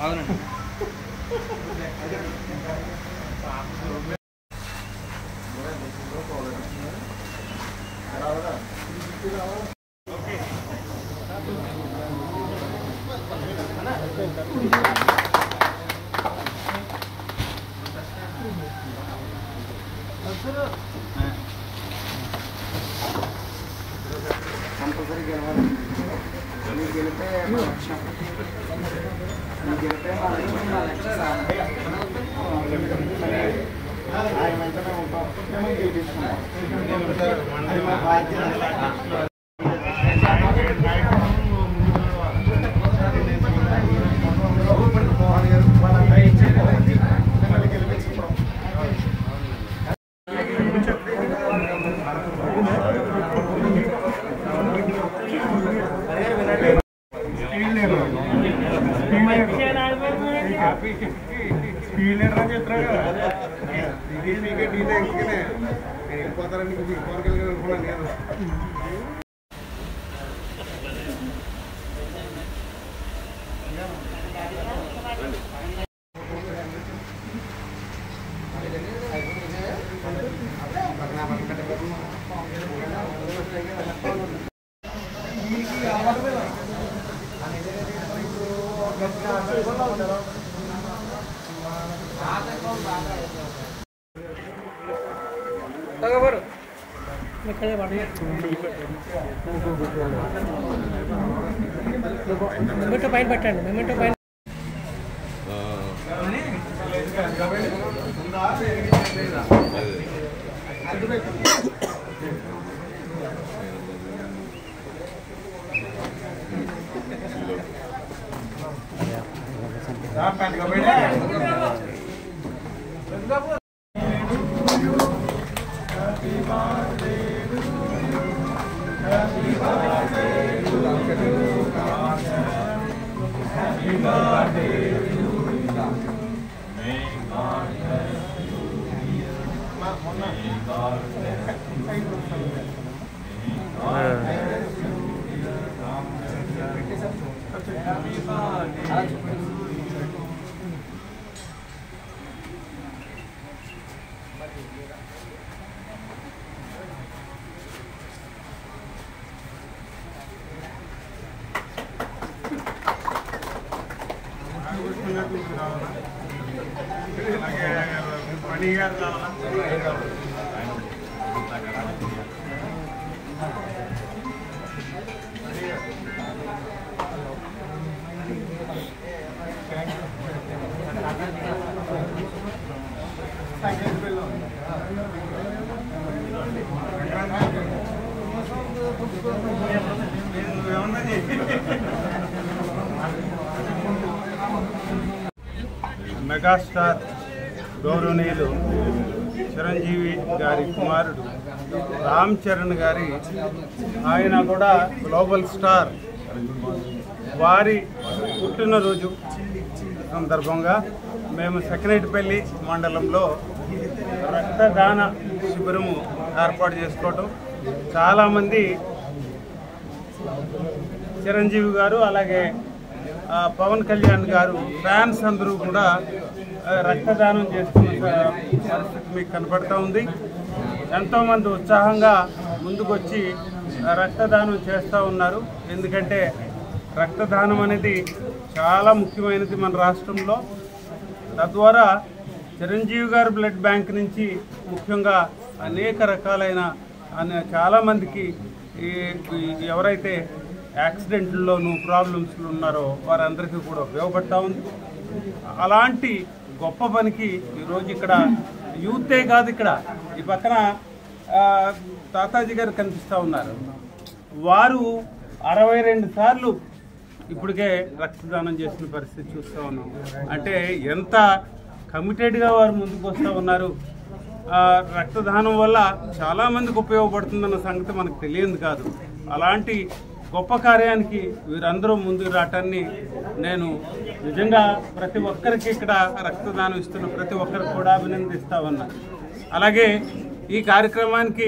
అవునండి. కంపల్సరీ గెలవాలి. మీరు గెలిపే మా లక్ష్యం. మీరు గెలిపే మా లక్ష్యం. మా లక్ష్యం ఆయన వెంటనే ఉంటాం. మేము గెలిపిస్తున్నాం. అది మా బాధ్యత. స్పీడ్ లీడర్ అని చెప్తున్నాడు కదా, నీకే డీటే ఇంకనే వెళ్ళిపోతారని కోరికలు అనుకున్నాను నేను. మెమెంటో పైన పెట్టండి. మెమెంటో పైన మెగాస్టార్ గౌరవనీయులు చిరంజీవి గారి కుమారుడు రామ్ చరణ్ గారి, ఆయన కూడా గ్లోబల్ స్టార్, వారి పుట్టినరోజు సందర్భంగా మేము సెకనేటిపల్లి మండలంలో రక్తదాన శిబిరము ఏర్పాటు చేసుకోవటం, చాలామంది చిరంజీవి గారు అలాగే పవన్ కళ్యాణ్ గారు ఫ్యాన్స్ అందరూ కూడా రక్తదానం చేస్తున్న పరిస్థితి మీకు కనపడుతూ ఉంది. ఎంతోమంది ఉత్సాహంగా ముందుకొచ్చి రక్తదానం చేస్తూ ఉన్నారు. ఎందుకంటే రక్తదానం అనేది చాలా ముఖ్యమైనది మన రాష్ట్రంలో. తద్వారా చిరంజీవి గారు బ్లడ్ బ్యాంక్ నుంచి ముఖ్యంగా అనేక రకాలైన చాలామందికి ఎవరైతే యాక్సిడెంట్లలోనూ ప్రాబ్లమ్స్లో ఉన్నారో వారందరికీ కూడా ఉపయోగపడతా ఉంది. అలాంటి గొప్ప పనికి ఈరోజు ఇక్కడ యూతే కాదు, ఇక్కడ ఈ పక్కన తాతాజీ గారు కనిపిస్తూ ఉన్నారు. వారు 62 సార్లు ఇప్పటికే రక్తదానం చేసిన పరిస్థితి చూస్తూ ఉన్నాం. అంటే ఎంత కమిటెడ్గా వారు ముందుకు వస్తూ ఉన్నారు. రక్తదానం వల్ల చాలామందికి ఉపయోగపడుతుందన్న సంగతి మనకు తెలియదు కాదు. అలాంటి గొప్ప కార్యానికి వీరందరూ ముందుకు రావటాన్ని నేను నిజంగా ప్రతి ఒక్కరికి ఇక్కడ రక్తదానం ఇస్తున్న ప్రతి ఒక్కరికి కూడా అభినందిస్తా ఉన్నా. అలాగే ఈ కార్యక్రమానికి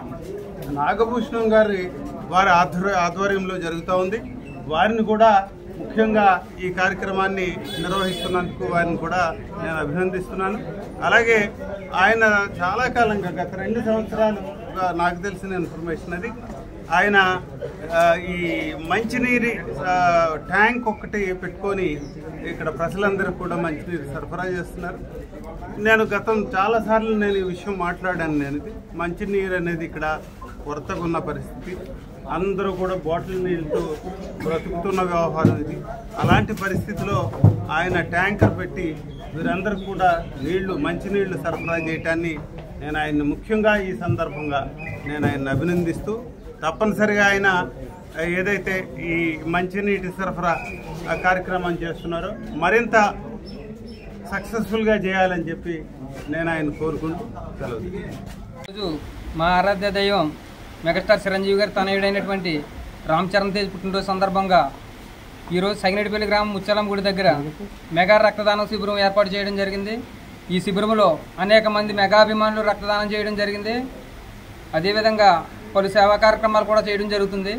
నాగభూషణం గారి వారి ఆధ్వర్యంలో జరుగుతూ ఉంది. వారిని కూడా ముఖ్యంగా ఈ కార్యక్రమాన్ని నిర్వహిస్తున్నందుకు వారిని కూడా నేను అభినందిస్తున్నాను. అలాగే ఆయన చాలా కాలంగా గత 2 సంవత్సరాలుగా నాకు తెలిసిన ఇన్ఫర్మేషన్ అది ఆయన ఈ మంచినీరు ట్యాంక్ ఒకటి పెట్టుకొని ఇక్కడ ప్రజలందరూ కూడా మంచినీరు సరఫరా చేస్తున్నారు. నేను చాలాసార్లు నేను ఈ విషయం మాట్లాడాను. నేను మంచినీరు అనేది ఇక్కడ కొరతగా ఉన్న పరిస్థితి, అందరూ కూడా బాటిల్ నీళ్ళతో బ్రతుకుతున్న వ్యవహారం ఇది. అలాంటి పరిస్థితిలో ఆయన ట్యాంకర్ పెట్టి వీరందరూ కూడా మంచినీళ్లు సరఫరా చేయటాన్ని నేను ఆయన్ని ముఖ్యంగా ఈ సందర్భంగా నేను ఆయన్ని అభినందిస్తూ, తప్పనిసరిగా ఆయన ఏదైతే ఈ మంచినీటి సరఫరా కార్యక్రమం చేస్తున్నారో మరింత సక్సెస్ఫుల్గా చేయాలని చెప్పి నేను ఆయన కోరుకుంటూ సెలవు. ఈరోజు మా ఆరాధ్య దైవం మెగాస్టార్ చిరంజీవి గారి తనయుడైనటువంటి రామ్ చరణ్ తేజ్ పుట్టినరోజు సందర్భంగా ఈరోజు సగినేటిపల్లి గ్రామం ముచ్చాలం గుడి దగ్గర మెగా రక్తదానం శిబిరం ఏర్పాటు చేయడం జరిగింది. ఈ శిబిరంలో అనేక మంది మెగాభిమానులు రక్తదానం చేయడం జరిగింది. అదేవిధంగా పలు సేవా కార్యక్రమాలు కూడా చేయడం జరుగుతుంది.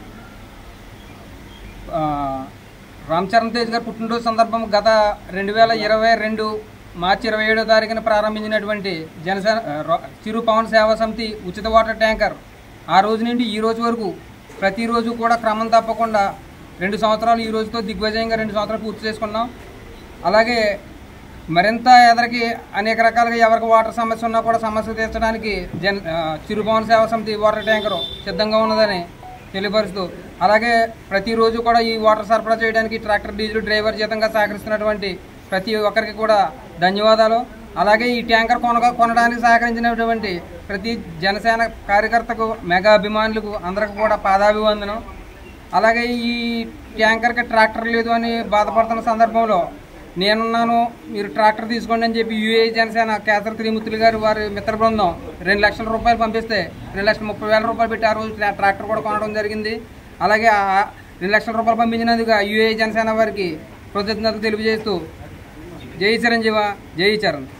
రామ్ చరణ్ తేజ్ గారు పుట్టినరోజు సందర్భం గత 2022 మార్చి 27వ తారీఖున ప్రారంభించినటువంటి జనసేన చిరు పవన్ సేవా సమితి ఉచిత వాటర్ ట్యాంకర్ ఆ రోజు నుండి ఈ రోజు వరకు ప్రతిరోజు కూడా క్రమం తప్పకుండా 2 సంవత్సరాలు ఈ రోజుతో దిగ్విజయంగా 2 సంవత్సరాలు పూర్తి చేసుకున్నాం. అలాగే మరింత ఎదరికి అనేక రకాలుగా ఎవరికి వాటర్ సమస్య ఉన్నా కూడా సమస్య తీర్చడానికి చిరు పవన్ సేవా సమితి వాటర్ ట్యాంకర్ సిద్ధంగా ఉన్నదని తెలియపరుస్తూ, అలాగే ప్రతిరోజు కూడా ఈ వాటర్ సరఫరా చేయడానికి ట్రాక్టర్ డీజిల్ డ్రైవర్ జీతంగా సహకరిస్తున్నటువంటి ప్రతి ఒక్కరికి కూడా ధన్యవాదాలు. అలాగే ఈ ట్యాంకర్ కొనడానికి సహకరించినటువంటి ప్రతి జనసేన కార్యకర్తకు మెగా అభిమానులకు అందరికి కూడా పాదాభివందనం. అలాగే ఈ ట్యాంకర్కి ట్రాక్టర్ లేదు అని బాధపడుతున్న సందర్భంలో నేనున్నాను, మీరు ట్రాక్టర్ తీసుకోండి అని చెప్పి యూఏ జనసేన కేసరి త్రిమూర్తులు గారు వారి మిత్ర బృందం 2 లక్షల రూపాయలు పంపిస్తే 2,30,000 రూపాయలు పెట్టి ఆ రోజు ట్రాక్టర్ కూడా కొనడం జరిగింది. అలాగే 2 లక్షల రూపాయలు పంపించినందుకు యూఏ జనసేన వారికి కృతజ్ఞతలు తెలియజేస్తూ జై చిరంజీవ, జై చరణ్.